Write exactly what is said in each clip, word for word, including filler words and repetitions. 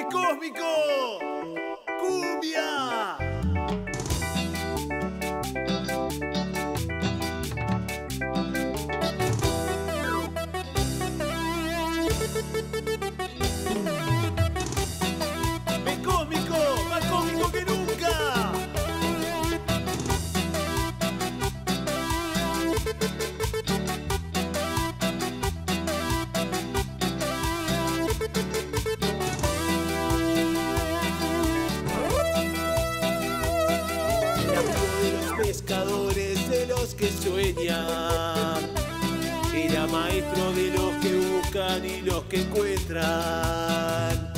¡Ve Cósmico! ¡Cumbia! ¡Ve Cósmico! ¡Más cósmico que nunca! Pescadores de los que sueñan, era maestro de los que buscan y los que encuentran.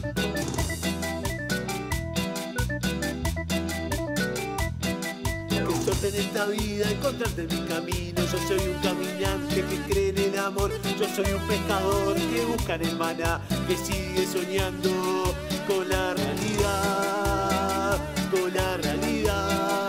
Qué suerte en esta vida encontrarte en mi camino. Yo soy un caminante que cree en el amor. Yo soy un pescador que busca en el maná, que sigue soñando con la realidad, con la realidad.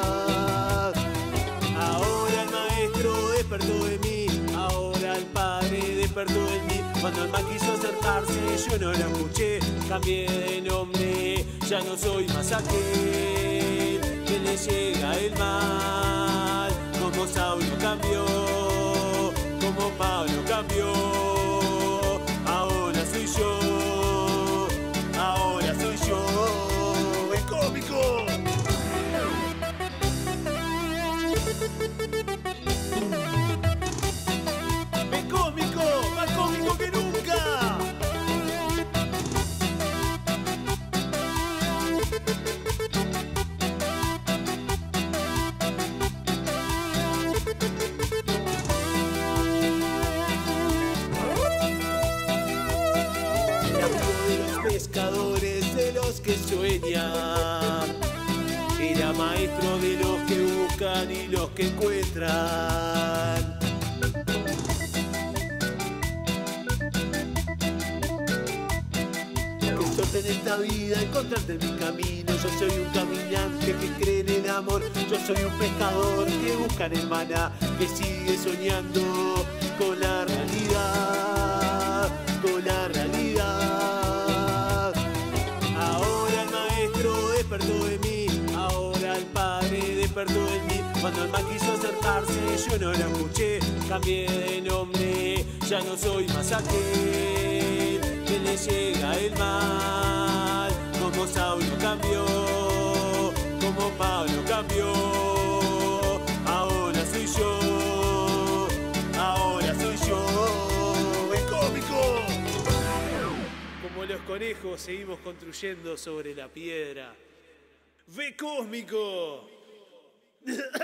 Despertó de mí, ahora el padre despertó en mí. Cuando el mal quiso acercarse, yo no lo escuché. Cambié de nombre, ya no soy más aquel que le llega el mal. Como Saulo cambió, como Pablo cambió. Ahora soy yo, ahora soy yo. ¡Es cómico! ¡Más cómico que nunca! De los pescadores de los que sueñan, era maestro de los que buscan y los que encuentran. En esta vida encontrarte en mi camino. Yo soy un caminante que cree en el amor. Yo soy un pescador que busca en el maná, que sigue soñando con la realidad, con la realidad. Ahora el maestro despertó de mí, ahora el padre despertó en mí. Cuando el mal quiso acercarse, yo no lo escuché. Cambié de nombre, ya no soy más aquel que le llega el mal. Como Saulo cambió, como Pablo cambió. Ahora soy yo, ahora soy yo. ¡Es cómico! Como los conejos seguimos construyendo sobre la piedra. ¡Ve Cósmico!